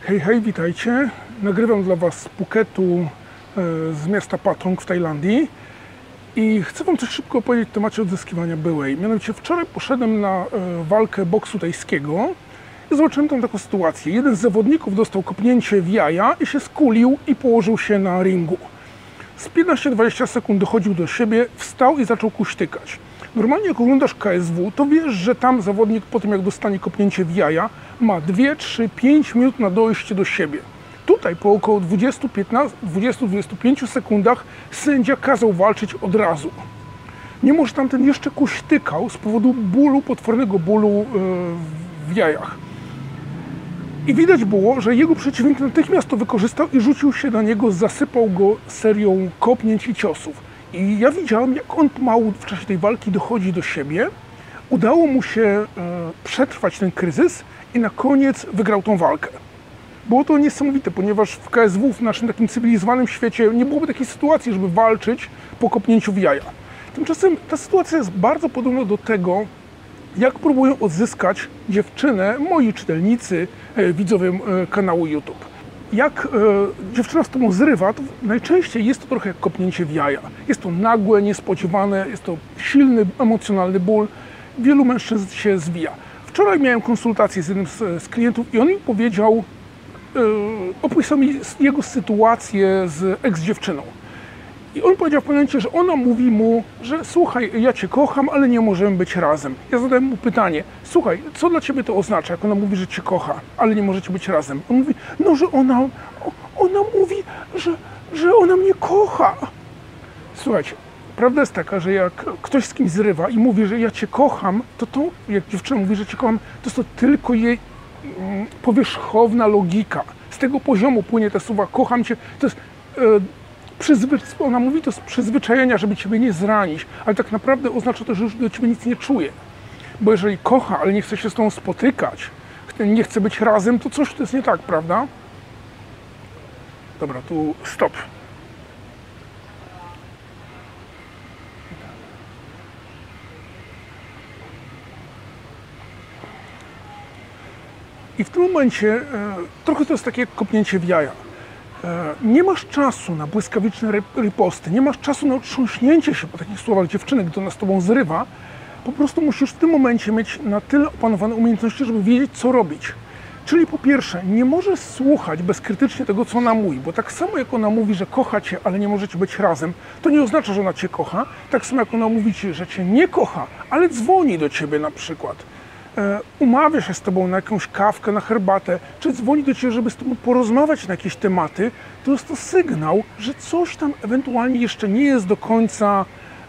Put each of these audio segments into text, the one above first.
Hej, hej, witajcie. Nagrywam dla Was z Phuketu, z miasta Patong w Tajlandii i chcę Wam coś szybko opowiedzieć w temacie odzyskiwania byłej. Mianowicie wczoraj poszedłem na walkę boksu tajskiego i zobaczyłem tam taką sytuację. Jeden z zawodników dostał kopnięcie w jaja i się skulił i położył się na ringu. Z 15-20 sekund dochodził do siebie, wstał i zaczął kuśtykać. Normalnie jak oglądasz KSW, to wiesz, że tam zawodnik po tym jak dostanie kopnięcie w jaja ma 2, 3, 5 minut na dojście do siebie. Tutaj po około 20-25 sekundach sędzia kazał walczyć od razu. Mimo że tamten jeszcze kuśtykał z powodu bólu, potwornego bólu w jajach. I widać było, że jego przeciwnik natychmiast to wykorzystał i rzucił się na niego, zasypał go serią kopnięć i ciosów. I ja widziałem, jak on pomału w czasie tej walki dochodzi do siebie. Udało mu się przetrwać ten kryzys i na koniec wygrał tą walkę. Było to niesamowite, ponieważ w KSW, w naszym takim cywilizowanym świecie, nie byłoby takiej sytuacji, żeby walczyć po kopnięciu w jaja. Tymczasem ta sytuacja jest bardzo podobna do tego, jak próbują odzyskać dziewczynę moi czytelnicy, widzowie kanału YouTube. Jak dziewczyna z tobą zrywa, to najczęściej jest to trochę jak kopnięcie w jaja. Jest to nagłe, niespodziewane, jest to silny, emocjonalny ból. Wielu mężczyzn się zwija. Wczoraj miałem konsultację z jednym z klientów i on mi powiedział, opisał mi jego sytuację z ex-dziewczyną. I on powiedział w pewnym momencie, że ona mówi mu, że słuchaj, ja cię kocham, ale nie możemy być razem. Ja zadałem mu pytanie, słuchaj, co dla ciebie to oznacza, jak ona mówi, że cię kocha, ale nie możecie być razem? On mówi, no, że ona mówi, że ona mnie kocha. Słuchajcie, prawda jest taka, że jak ktoś z kimś zrywa i mówi, że ja cię kocham, to jak dziewczyna mówi, że cię kocham, to jest to tylko jej powierzchowna logika. Z tego poziomu płynie te słowa kocham cię, to jest... Ona mówi to z przyzwyczajenia, żeby ciebie nie zranić, ale tak naprawdę oznacza to, że już do ciebie nic nie czuje. Bo jeżeli kocha, ale nie chce się z tobą spotykać, nie chce być razem, to coś to jest nie tak, prawda? Dobra, tu stop. I w tym momencie trochę to jest takie jak kopnięcie w jaja. Nie masz czasu na błyskawiczne riposty, nie masz czasu na otrząśnięcie się po takich słowach dziewczyny, gdy ona z tobą zrywa. Po prostu musisz w tym momencie mieć na tyle opanowane umiejętności, żeby wiedzieć, co robić. Czyli po pierwsze, nie możesz słuchać bezkrytycznie tego, co ona mówi, bo tak samo jak ona mówi, że kocha cię, ale nie możecie być razem, to nie oznacza, że ona cię kocha. Tak samo jak ona mówi ci, że cię nie kocha, ale dzwoni do ciebie na przykład. Umawia się z tobą na jakąś kawkę, na herbatę, czy dzwoni do ciebie, żeby z tobą porozmawiać na jakieś tematy, to jest to sygnał, że coś tam ewentualnie jeszcze nie jest do końca,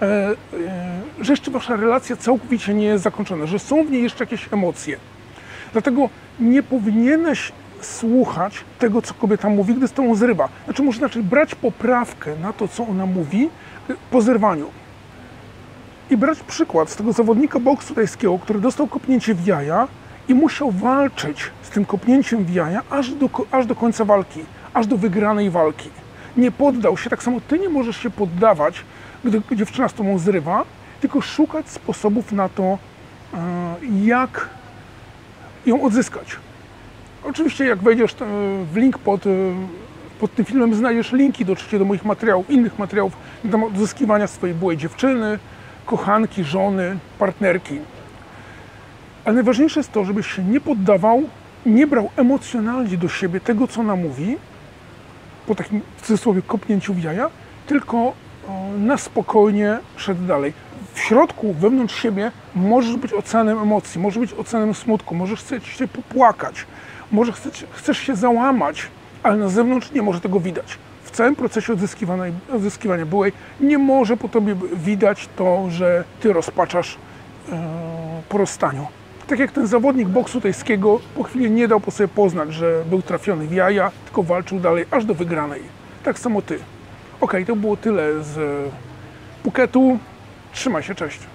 że jeszcze wasza relacja całkowicie nie jest zakończona, że są w niej jeszcze jakieś emocje. Dlatego nie powinieneś słuchać tego, co kobieta mówi, gdy z tobą zrywa. Znaczy, może inaczej, brać poprawkę na to, co ona mówi po zerwaniu. I brać przykład z tego zawodnika boksu tajskiego, który dostał kopnięcie w jaja i musiał walczyć z tym kopnięciem w jaja aż do końca walki, aż do wygranej walki. Nie poddał się, tak samo ty nie możesz się poddawać, gdy dziewczyna z tobą zrywa, tylko szukać sposobów na to, jak ją odzyskać. Oczywiście jak wejdziesz w link pod tym filmem, znajdziesz linki do moich materiałów, innych materiałów na temat odzyskiwania swojej byłej dziewczyny, kochanki, żony, partnerki. Ale najważniejsze jest to, żebyś się nie poddawał, nie brał emocjonalnie do siebie tego, co ona mówi, po takim w cudzysłowie kopnięciu w jaja, tylko na spokojnie szedł dalej. W środku, wewnątrz siebie możesz być oceanem emocji, możesz być oceanem smutku, możesz chcieć się popłakać, może chcesz się załamać, ale na zewnątrz nie może tego widać. W całym procesie odzyskiwania byłej nie może po tobie widać to, że ty rozpaczasz po rozstaniu. Tak jak ten zawodnik boksu tajskiego po chwili nie dał po sobie poznać, że był trafiony w jaja, tylko walczył dalej aż do wygranej. Tak samo ty. Ok, to było tyle z Phuketu. Trzymaj się, cześć.